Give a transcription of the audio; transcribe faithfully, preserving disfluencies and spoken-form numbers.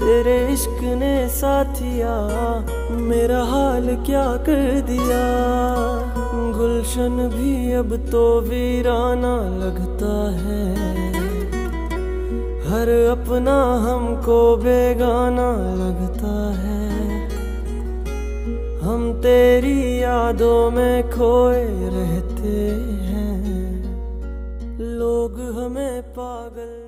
तेरे इश्क ने साथिया मेरा हाल क्या कर दिया। गुलशन भी अब तो वीराना लगता है, हर अपना हमको बेगाना लगता है। हम तेरी यादों में खोए रहते हैं, लोग हमें पागल